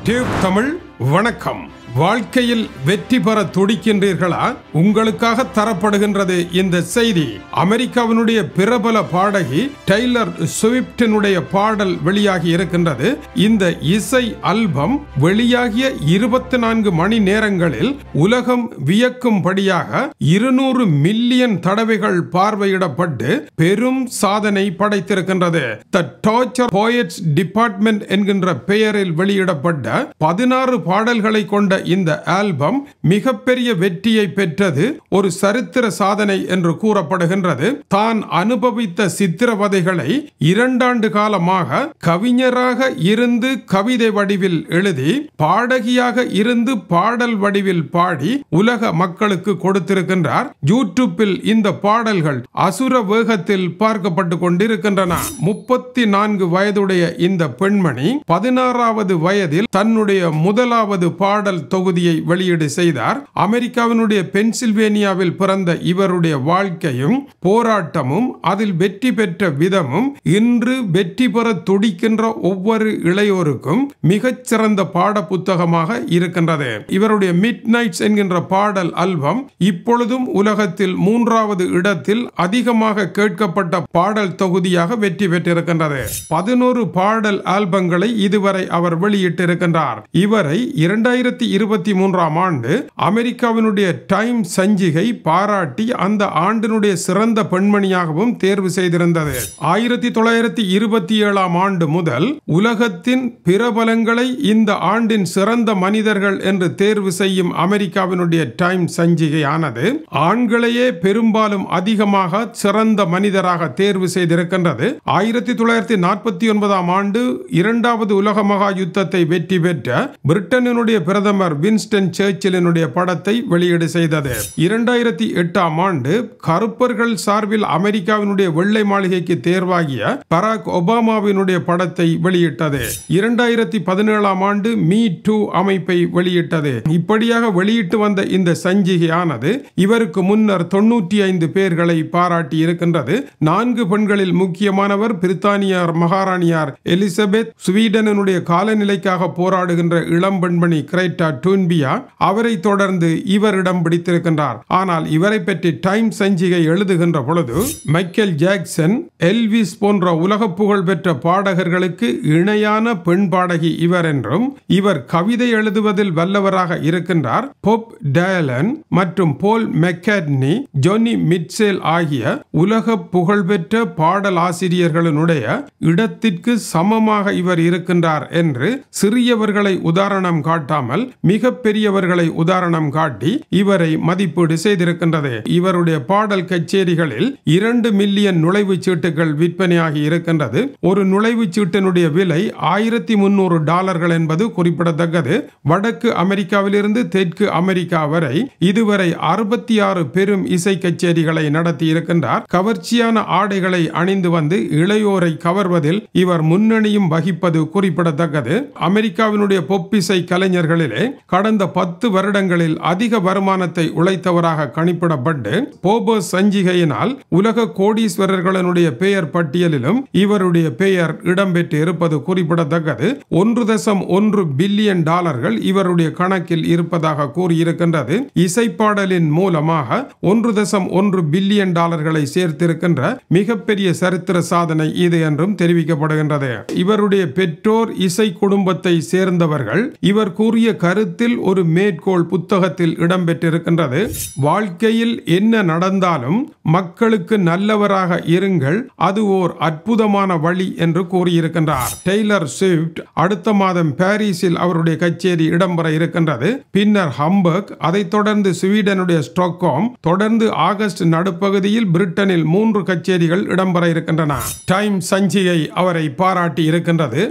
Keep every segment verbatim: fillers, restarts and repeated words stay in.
Tube Tamil வணக்கம். வாழ்க்கையில் வெற்றி பெற துடிக்கின்றீர்களா? உங்களுக்காக தரப்படுகின்றது இந்த செய்தி. அமெரிக்காவினுடைய பிரபல பாடகி டெய்லர் ஸ்விஃப்டினுடைய பாடல் வெளியாகி இருக்கின்றது. இந்த இசை ஆல்பம் வெளியாகிய இருபத்தி நான்கு மணி நேரங்களில் உலகம் வியக்கும்படியாக இருநூறு மில்லியன் தடவைகள் பார்வையிடப்பட்டு பெரும் சாதனை படைத்திருக்கின்றது. த டார்ச்சர் போயட்ஸ் டிபார்ட்மெண்ட் என்கின்ற பெயரில் வெளியிடப்பட்ட பதினாறு பாடல்களை கொண்ட இந்த ஆல்பம் மிகப்பெரிய வெற்றியை பெற்றது. ஒரு சரித்திர சாதனை என்று கூறப்படுகின்றது. தான் அனுபவித்த சித்திரவதைகளை இரண்டாண்டு காலமாக கவிஞராக இருந்து கவிதை வடிவில் எழுதி, பாடகியாக இருந்து பாடல் வடிவில் பாடி உலக மக்களுக்கு கொடுத்திருக்கின்றார். யூடியூப்பில் இந்த பாடல்கள் அசுர வேகத்தில் பார்க்கப்பட்டு கொண்டிருக்கின்றன. முப்பத்தி நான்கு வயதுடைய இந்த பெண்மணி பதினாறாவது வயதில் தன்னுடைய முதலாவது பாடல் தொகுதியை வெளியீடு செய்தார். அமெரிக்காவினுடைய பென்சில்வேனியாவில் பிறந்த இவருடைய வாழ்க்கையும் போராட்டமும் அதில் வெற்றி பெற்ற விதமும் இன்று வெற்றி பெற துடிக்கின்ற ஒவ்வொரு இளையோருக்கும் மிகச்சிறந்த பாட புத்தகமாக இருக்கின்றது. இவருடைய மிட் நைட்ஸ் என்கின்ற பாடல் ஆல்பம் இப்பொழுதும் உலகத்தில் மூன்றாவது இடத்தில் அதிகமாக கேட்கப்பட்ட பாடல் தொகுதியாக வெற்றி பெற்றிருக்கின்றது. பதினோரு பாடல் ஆல்பங்களை இதுவரை அவர் வெளியிட்டிருக்கின்றார். இவரை இரண்டாயிரத்தி இருபத்தி மூன்றாம் ஆண்டு அமெரிக்காவினுடைய டைம் சஞ்சிகை பாராட்டி அந்த ஆண்டினுடைய சிறந்த பெண்மணியாகவும் தேர்வு செய்திருந்தது. ஆயிரத்தி தொள்ளாயிரத்தி இருபத்தி ஏழாம் ஆண்டு முதல் உலகத்தின் பிரபலங்களை இந்த ஆண்டின் சிறந்த மனிதர்கள் என்று தேர்வு செய்யும் அமெரிக்காவினுடைய டைம் சஞ்சிகையானது ஆண்களையே பெரும்பாலும் அதிகமாக சிறந்த மனிதராக தேர்வு செய்திருக்கின்றது. ஆயிரத்தி தொள்ளாயிரத்தி நாற்பத்தி ஒன்பதாம் ஆண்டு இரண்டாவது உலக மகா யுத்தத்தை வெற்றி பெற்ற பிரிட்டனினுடைய பிரதமர் வின்ஸ்டன் சர்ச்சிலினுடைய படத்தை வெளியீடு செய்தது. இரண்டாயிரத்தி எட்டாம் ஆண்டு கருப்பர்கள் சார்பில் அமெரிக்காவினுடைய வெள்ளை மாளிகைக்கு தேர்வாகிய பராக் ஒபாமாவினுடைய படத்தை வெளியிட்டது. இரண்டாயிரத்தி பதினேழாம் ஆண்டு மீ டூ அமைப்பை வெளியிட்டது. இப்படியாக வெளியிட்டு வந்த இந்த சஞ்சிகையானது இவருக்கு முன்னர் தொன்னூற்றி ஐந்து பேர்களை பாராட்டி இருக்கின்றது. நான்கு பெண்களில் முக்கியமானவர் பிரித்தானியார் மகாராணியார் எலிசபெத். ஸ்வீடனுடைய காலநிலைக்காக போராடுகின்ற இளம் பெண்மணி கிரேட்டா டூன்பியா. அவரை தொடர்ந்து இவரிடம் பிடித்திருக்கின்றார். ஆனால் இவரை பற்றி டைம் சஞ்சிகை எழுதுகின்ற பொழுது மைக்கேல் ஜாக்சன், எல்விஸ் போன்ற உலக புகழ் பெற்ற பாடகர்களுக்கு இணையான பெண் பாடகி இவர் என்றும், இவர் கவிதை எழுதுவதில் வல்லவராக இருக்கின்றார். பொப் டயலன் மற்றும் போல் மெக்கார்ட்னி, ஜொனி மிட்செல் ஆகிய உலக புகழ்பெற்ற பாடல் ஆசிரியர்களுடைய இடத்திற்கு சமமாக இவர் இருக்கின்றார் என்று சிறியவர்களை உதாரணம் காட்டாமல் மிக பெரியவர்களை உதாரணம் காட்டி இவரை மதிப்பீடு செய்திருக்கின்றது. இவருடைய பாடல் கச்சேரிகளில் இரண்டு மில்லியன் நுழைவுச் சீட்டுகள் விற்பனையாகி இருக்கின்றது. ஒரு நுழைவுச் சீட்டினுடைய விலை ஆயிரத்தி முன்னூறு டாலர்கள் என்பது குறிப்பிடத்தக்கது. வடக்கு அமெரிக்காவிலிருந்து தெற்கு அமெரிக்கா வரை இதுவரை அறுபத்தி ஆறு பெரும் இசை கச்சேரிகளை நடத்தி இருக்கின்றார். கவர்ச்சியான ஆடைகளை அணிந்து வந்து இளையோரை கவர்வதில் இவர் முன்னணியும் வகிப்பது குறிப்பிடத்தக்கது. அமெரிக்காவினுடைய பொப்பிசை கலைஞர்களிலே கடந்த பத்து வருடங்களில் அதிக வருமானத்தை உழைத்தவராக கணிப்பிடப்பட்டு போபோஸ் சஞ்சிகையினால் உலக கோடீஸ்வரர்களுடைய பெயர் பட்டியலிலும் இவருடைய பெயர் இடம்பெற்று இருப்பது குறிப்பிடத்தக்கது. ஒன்று தசம் ஒன்று பில்லியன் டாலர்கள் இவருடைய கணக்கில் இருப்பதாக கூறியிருக்கின்றது. இசைப்பாடலின் மூலமாக ஒன்று தசம் ஒன்று பில்லியன் டாலர்களை சேர்த்திருக்கின்ற மிகப்பெரிய சரித்திர சாதனை இது என்றும் தெரிவிக்கப்படுகின்றது. இவருடைய பெற்றோர் இசை குடும்பத்தை சேர்ந்தவர்கள். இவர் கூறிய கருத்தில் ஒரு மேற்கோள் புத்தகத்தில் இடம்பெற்றிருக்கின்றது. வாழ்க்கையில் என்ன நடந்தாலும் மக்களுக்கு நல்லவராக இருங்கள், அது ஓர் அற்புதமான வழி என்று கூறியிருக்கின்றார். டெய்லர் ஸ்விஃப்ட் அடுத்த மாதம் பாரிஸில் அவருடைய கச்சேரி இடம்பெற இருக்கின்றது. பின்னர் ஹம்பர்க், அதைத் தொடர்ந்து ஸ்வீடனுடைய ஸ்டாக்ஹோம், தொடர்ந்து ஆகஸ்ட் நடுப்பகுதியில் பிரிட்டனில் மூன்று கச்சேரிகள் இடம்பெற இருக்கின்றன. டைம் சஞ்சிகை அவரை பாராட்டி இருக்கின்றது.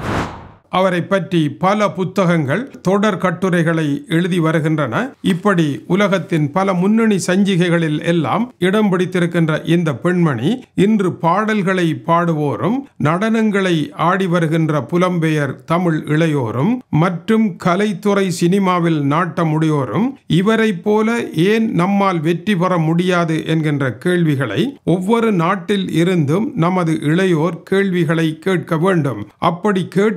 அவரை பற்றி பல புத்தகங்கள், தொடர் கட்டுரைகளை எழுதி வருகின்றன. இப்படி உலகத்தின் பல முன்னணி சஞ்சிகைகளில் எல்லாம் இடம் பிடித்திருக்கின்ற இந்த பெண்மணி இன்று பாடல்களை பாடுவோரும், நடனங்களை ஆடி வருகின்ற புலம்பெயர் தமிழ் இளையோரும் மற்றும் கலைத்துறை சினிமாவில் நாட்டமுடையோரும் இவரை போல ஏன் நம்மால் வெற்றி பெற முடியாது என்கின்ற கேள்விகளை ஒவ்வொரு நாட்டில் இருந்தும் நமது இளையோர் கேள்விகளை கேட்க வேண்டும். அப்படி கேட்கின்ற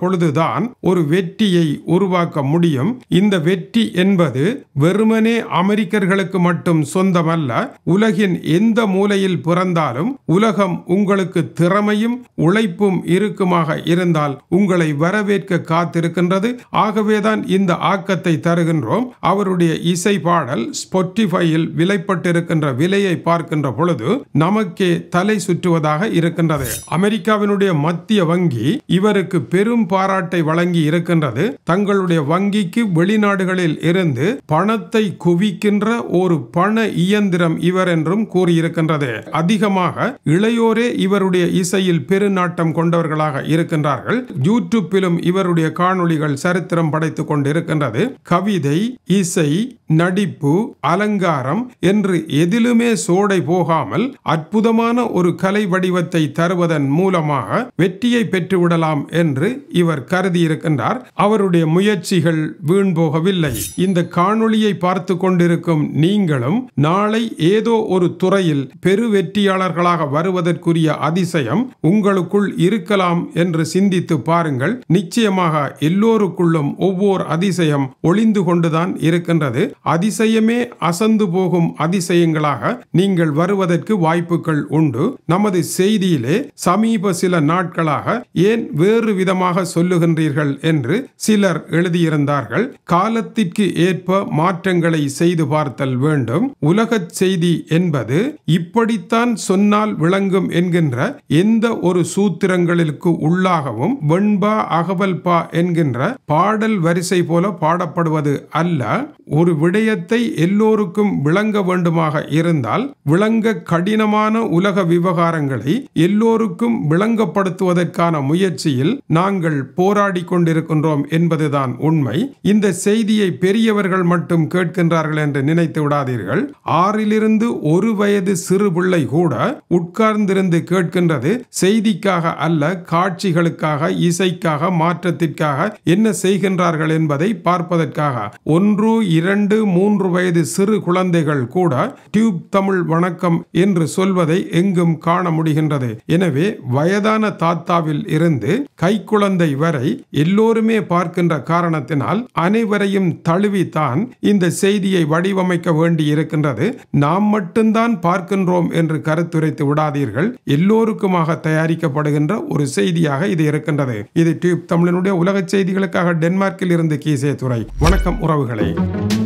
பொழுதுதான் ஒரு வெற்றியை உருவாக்க முடியும். இந்த வெற்றி என்பது வெறுமனே அமெரிக்கர்களுக்கு மட்டும் சொந்தமல்ல. உலகின் எந்த மூலையில் பிறந்தாலும் உலகம் உங்களுக்கு திறமையும் உழைப்பும் இருக்குமாக இருந்தால் உங்களை வரவேற்க காத்திருக்கின்றது. ஆகவேதான் இந்த ஆக்கத்தை தருகின்றோம். அவருடைய இசை பாடல் ஸ்பாட்டிஃபையில் விலைப்பட்டிருக்கின்ற விலையை பார்க்கின்ற பொழுது நமக்கே தலை சுற்றுவதாக இருக்கின்றது. அமெரிக்காவினுடைய மத்திய வங்கி இவருக்கு பெரும் பாராட்டை வழங்கி இருக்கின்றது. தங்களுடைய வங்கிக்கு வெளிநாடுகளில் இருந்து பணத்தை குவிக்கின்ற ஒரு பண இயந்திரம் இவர் என்றும் கூறியிருக்கின்றது. அதிகமாக இளையோரே இவருடைய இசையில் பெருநாட்டம் கொண்டவர்களாக இருக்கின்றார்கள். யூடியூப்பிலும் இவருடைய காணொளிகள் சரித்திரம் படைத்துக் கொண்டிருக்கின்றது. கவிதை, இசை, நடிப்பு, அலங்காரம் என்று எதிலுமே சோடை போகாமல் அற்புதமான ஒரு கலை வடிவத்தை தருவதன் மூலமாக வெற்றியை பெற்றுவிடலாம் என்று இவர் கருதி இருக்கின்றார். அவருடைய முயற்சிகள் வீண் போகவில்லை. இந்த காணொளியை பார்த்து கொண்டிருக்கும் நீங்களும் நாளை ஏதோ ஒரு துறையில் பெரு வெற்றியாளர்களாக வருவதற்குரிய அதிசயம் உங்களுக்குள் இருக்கலாம் என்று சிந்தித்து பாருங்கள். நிச்சயமாக எல்லோருக்குள்ளும் ஒவ்வொரு அதிசயம் ஒளிந்து கொண்டுதான் இருக்கின்றது. அதிசயமே அசந்து போகும் அதிசயங்களாக நீங்கள் வருவதற்கு வாய்ப்புகள் உண்டு. நமது செய்தியிலே சமீப சில நாட்களாக ஏன் வேறு விதமாக சொல்லுகின்றீர்கள் என்று சிலர் எழுதியிருந்தார்கள். காலத்திற்கு ஏற்ப மாற்றங்களை செய்து பார்த்தல் வேண்டும். உலக செய்தி என்பது இப்படித்தான் சொன்னால் விளங்கும் என்கின்ற எந்த ஒரு சூத்திரங்களுக்கு உள்ளாகவும் வெண்பா அகவல்பா என்கின்ற பாடல் வரிசை போல பாடப்படுவது அல்ல. ஒரு விடயத்தை எல்லோருக்கும் விளங்க வேண்டுமாக இருந்தால் விளங்க கடினமான உலக விவகாரங்களை எல்லோருக்கும் விளங்கப்படுத்துவதற்கான முயற்சியில் நாங்கள் போராடி கொண்டிருக்கின்றோம் என்பதுதான் உண்மை. இந்த செய்தியை பெரியவர்கள் மட்டும் கேட்கின்றார்கள் என்று நினைத்து விடாதீர்கள். ஆறிலிருந்து ஒரு வயது சிறு பிள்ளை கூட உட்கார்ந்திருந்து கேட்கின்றது செய்திக்காக அல்ல, காட்சிகளுக்காக, இசைக்காக, மாற்றத்திற்காக என்ன செய்கின்றார்கள் என்பதை பார்ப்பதற்காக. ஒன்று, இரண்டு, மூன்று வயது சிறு குழந்தைகள் கூட டியூப் தமிழ் வணக்கம் என்று சொல்வதை எங்கும் காண முடிகின்றது. எனவே வயதான தாத்தாவில் இருந்து கைக்குழந்தை வரை எல்லோருமே பார்க்கின்ற காரணத்தினால் அனைவரையும் தழுவித்தான் இந்த செய்தியை வடிவமைக்க வேண்டி இருக்கின்றது. நாம் மட்டும்தான் பார்க்கின்றோம் என்று கருத்துரைத்து விடாதீர்கள். எல்லோருக்குமாக தயாரிக்கப்படுகின்ற ஒரு செய்தியாக இது இருக்கின்றது. இது டியூப் தமிழினுடைய உலக செய்திகளுக்காக டென்மார்க்கில் இருந்து கீசே துறை. வணக்கம் உறவுகளே.